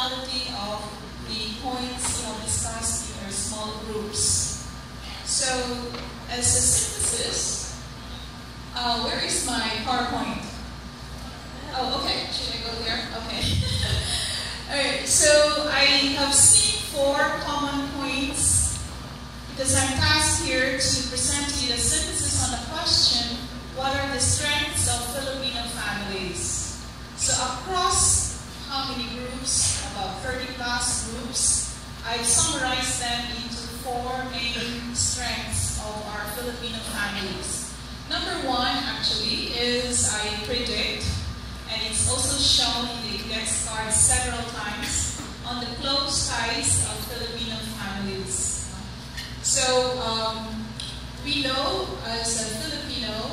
totality of the points discussed in our small groups. So, as a synthesis, where is my PowerPoint? Oh, okay. Should I go there? Okay. Alright, so I have seen 4 common points because I'm tasked here to present to you the synthesis on the question, what are the strengths of Filipino families? So across how many groups? About 30 plus groups. I've summarized them into 4 main strengths of our Filipino families. Number 1 actually is I predict, and it's also shown in the index card several times, on the close ties of Filipino families. So we know as a Filipino